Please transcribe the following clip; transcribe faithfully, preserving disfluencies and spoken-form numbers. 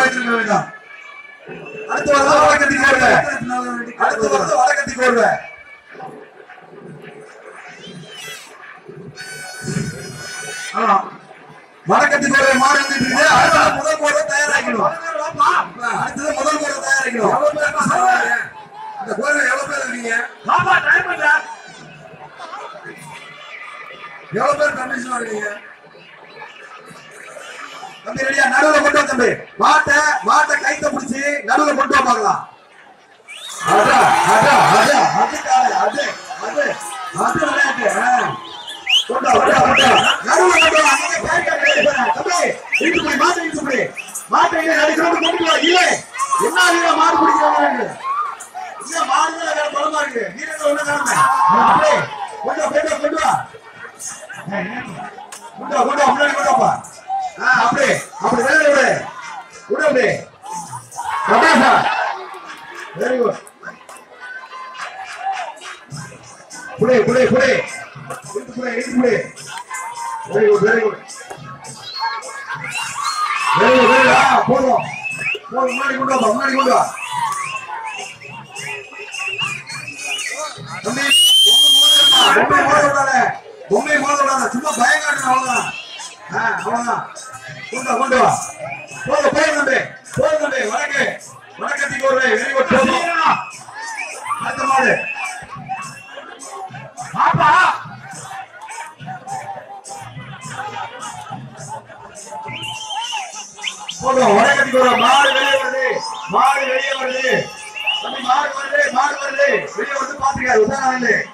வைத்திருக்க வேண்டாம். அடுத்து வரது வடக்கத்தி கோர்வை. அடுத்து வரது வடக்கத்தி கோர்வை. வடக்கத்தி கோர்வை மாடு வந்துட்டு இருக்கு. அடுத்தது முதல் கோர்வை தயாராகிடும். அடுத்தது முதல் கோர்வை தயாராகிடும். இந்த கோர்வை எவ்வளவு பேர் இருக்கீங்க? எவ்வளவு பேர் கண்டிஷன் இருக்கீங்க? தம்பி ரெடியா? நடுவுல கொண்டு வா தம்பி. மாட்டை மாட்டை கைத்த பிடிச்சி நடுவுல கொண்டு வா பார்க்கலாம். அடா அடா அடா அது கால அது அது அது விளையாட்டு. கொண்டு வா கொண்டு வா கொண்டு வா. நடுவுல கொண்டு வா. அங்க கேட்க கேட்க தம்பி இங்க போய் மாட்டை இங்க போய் மாட்டை இங்க நடுவுல கொண்டு வா. இல்ல என்ன நீங்க மாடு பிடிக்கறாங்க? இந்த மாடுல வேற பலமா இருக்கு. நீங்க ஒண்ணு காரணம். அப்படியே கொண்டு வா கொண்டு வா கொண்டு வா. கொண்டு வா கொண்டு வா முன்னாடி கொண்டு வா. ஆ அப்படியே அப்படி வேற விடு. விடு அப்படியே. கபாசா. Very good. புடி புடி புடி. இது புடி இது புடி. Very good very good. Very good very good. போறோம். போறோம் முன்னாடி கொண்டு வா முன்னாடி கொண்டு வா. தம்பி பொம்மை மோத விடாத. பொம்மை மோத விடாத. சும்மா பயம் காட்டணும் அவ்வளவுதான். ஆ அவ்வளவுதான். கொண்டு வா கொண்டு வா. போடு போடு தம்பி. போடு தம்பி. வடக்கு வடக்கத்தி கோர்வை. Very good. போடு. அடுத்த மாடு. பாப்பா. போடு வடக்கத்தி கோர்வை. மாடு வெளியே வருது. மாடு வெளியே வருது. தம்பி மாடு வருது மாடு வருது. வெளியே வந்து பாத்துக்க. உதாரணம் இல்லை.